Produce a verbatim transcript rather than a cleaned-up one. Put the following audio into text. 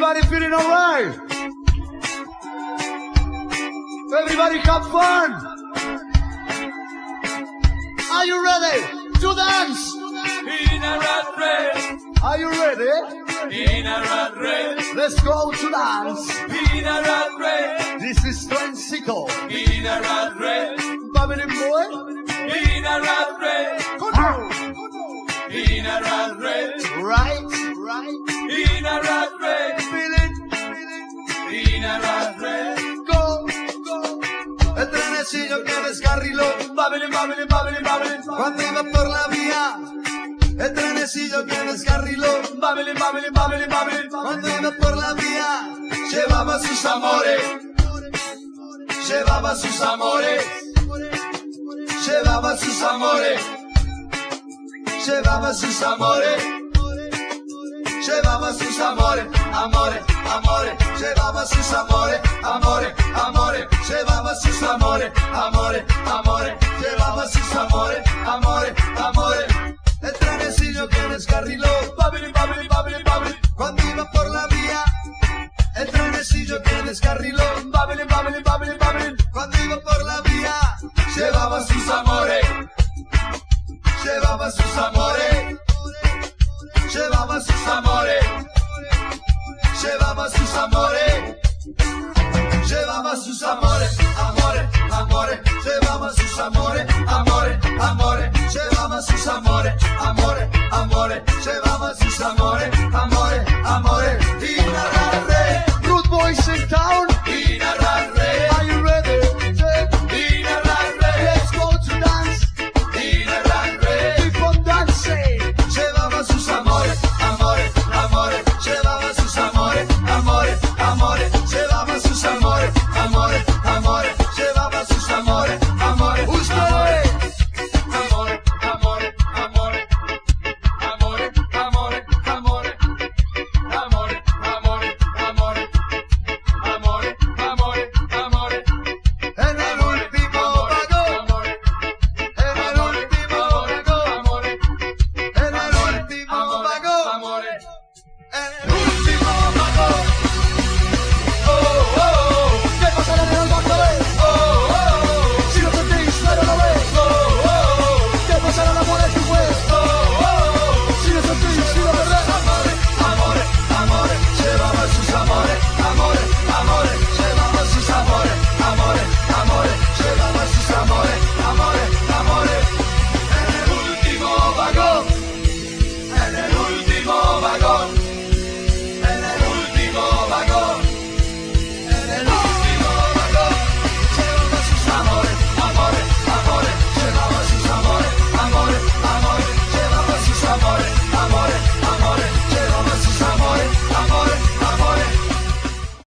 Everybody feeling alright? Everybody have fun? Are you ready to dance? In a rat race, Are you ready? in a rat race, Let's go to dance. in a rat race, This is Trencico. in a rat race, Babylon boy. in a rat race, Come on. in a rat race, Right, right. in a rat race, Feel it, feel it. in a rat race. Go, go. El trenecillo que descarriló. Babylon, Babylon, Babylon, Babylon. Cuando iba por la vía. El trenecillo que descarriló. Babylon, Babylon, Babylon, Babylon. Cuando iba por la vía. Llevaba sus amores. Llevaba sus amores. Llevaba sus amores. Llevaba sus amores. Llevaba sus amores, amores, amores. Llevaba sus amores, amores, amores. Llevaba sus amores, amores, amores. Llevaba sus amores, amores, amores. El trenecillo que descarriló. Babylon, Babylon, Babylon, Babylon. Cuando iba por la vía. El trenecillo que descarriló. Babylon, Babylon, Babylon, Babylon. Cuando iba por la vía. Llevaba sus amores. Llevaba sus amores. Llevaba sus amores. Llevaba sus amores. Llevaba sus amores, amores, amores. Llevaba sus amores, amores, amores. Llevaba sus amores, amores, amores. Llevaba sus amores, amores, amores.